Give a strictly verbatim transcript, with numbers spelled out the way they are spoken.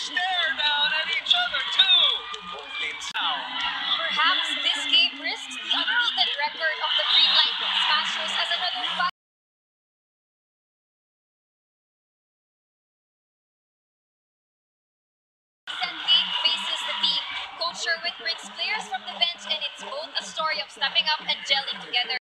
stare down at each other too. Both teams now. Perhaps this game risks the unbeaten record of the Green Light Smashers as another fight. Faces the team. Coach Sherwood brings players from the bench, and it's both a story of stepping up and gelling together.